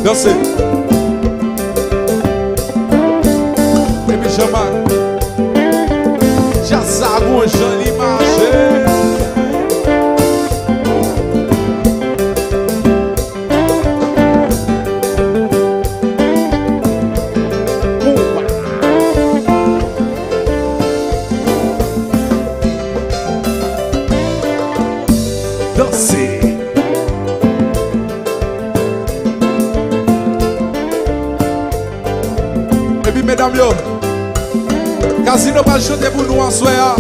Dansez. Baby Jamal. Jazzago, Jani Marché. Dansez. Et puis mesdames yo, K-Zino va chanter pour nous en soir.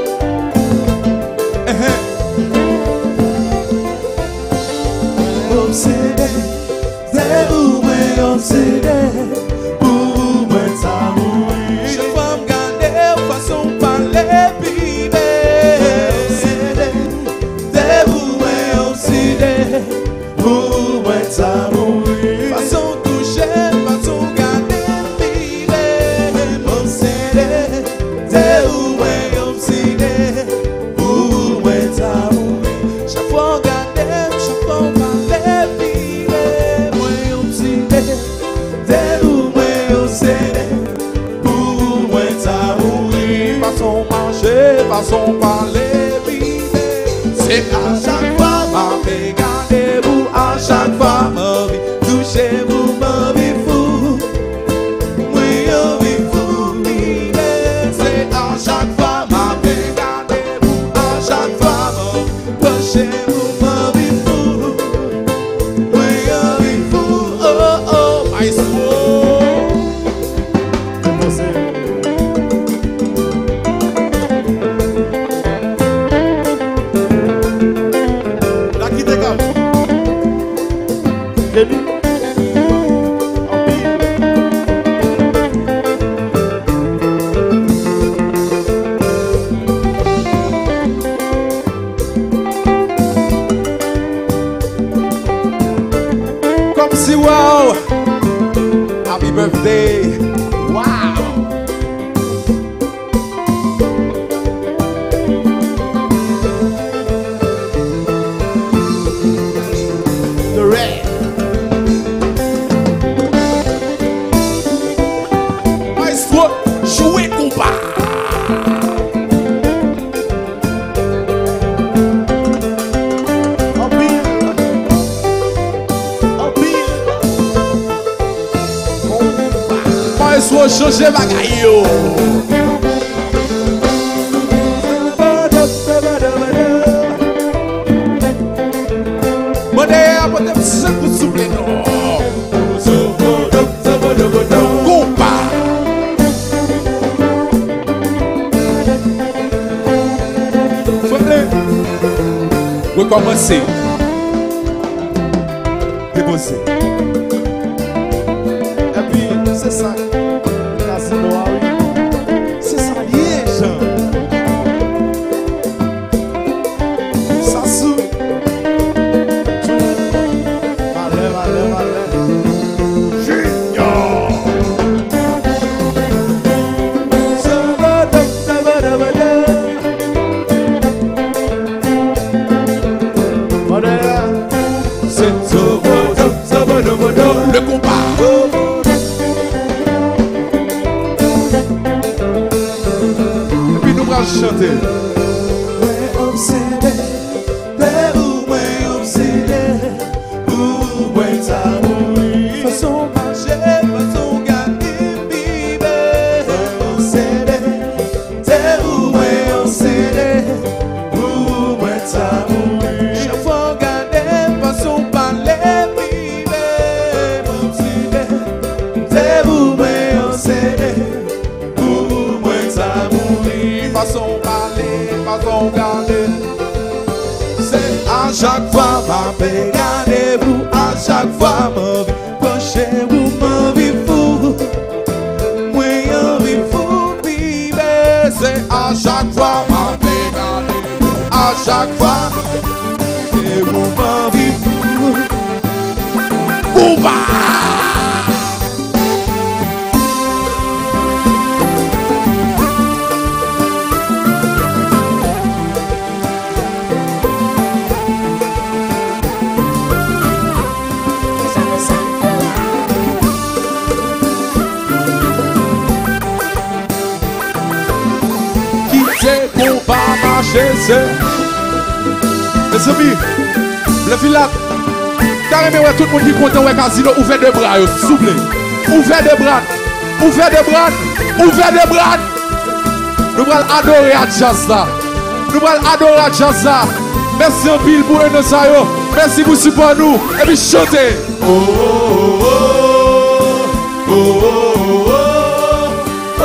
Obsédé, c'est vous mais obsédé, pour moi ça mourir. Je vais me garder façon parler bébé. Obsédé, c'est vous mais obsédé, pour moi ça mourir. Façon toucher, façon garder bébé. Obsédé, c'est vous mais obsédé, pour moi ça mourir. Chaque fois garder, chaque fois parler bébé. Moi obsédé, c'est vous mais obsédé, pour moi ça mourir. Façon marcher, façon parler bébé. C'est à chaque fois ma regardez-vous, à chaque fois ma vie, touchez-vous ma vie fou. Oui, ma vie fou, c'est à chaque fois ma regardez-vous, à chaque fois ma vie, touchez-vous ma vie fou. Oui, ma vie fou, oh oh, maestro. Comme si wow, happy birthday, wow. The red. Maestro, jouez compas. Maestro, changer bagaille yo. Modèle, peut-être c'est pour souffler non. Compa. Recommencer. Déposer. Et puis, c'est ça. K-Zino, ah oui. C'est ça, lié, Jean. Ça sous. Allez, allez, allez. Junior. Le compas. Et puis nous allons chanter. Ouais, obsédé, t'es où, ouais, obsédé, pour ouais, ça mourir. Façon marcher, façon garder bébé. Ouais, obsédé, t'es où, ouais, obsédé, pour ouais, ça mourir. Chaque fois garder, façon parler bébé. Obsédé, t'es où, ouais, obsédé, pour ouais, ça mourir. Façon parler, façon garder. C'est à chaque fois ma paix, gardez-vous, à chaque fois ma vie, penchez-vous ma vie fou. Oui, ma vie fou, bébé. C'est à chaque fois ma paix, gardez-vous. À chaque fois, Et vous ma vie fou. compas. Jésus. Mes amis, le village, carrément, tout le monde qui est content, ouais, K-Zino, ouvert de bras, s'il vous plaît. Ouvert de bras, ouvert de bras, ouvert de bras. Nous allons adorer à jazz là. Nous allons adorer à jazz là. Merci en pile pour nous, merci pour supporter nous. Et puis chanter. Oh, oh, oh, oh, oh, oh,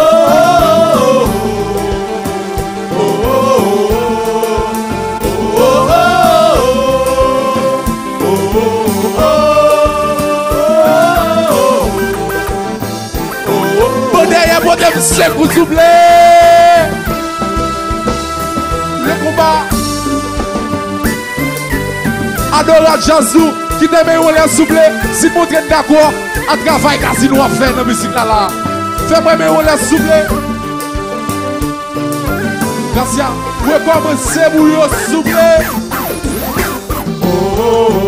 c'est pour souffler. Le combat. Adora Jazou qui t'aime ou les souffler. Si vous êtes d'accord, à travail K-Zino à faire dans la musique là. Fais-moi ou les souffler. Gracias. Vous commencez pour souffler. Oh, oh, oh.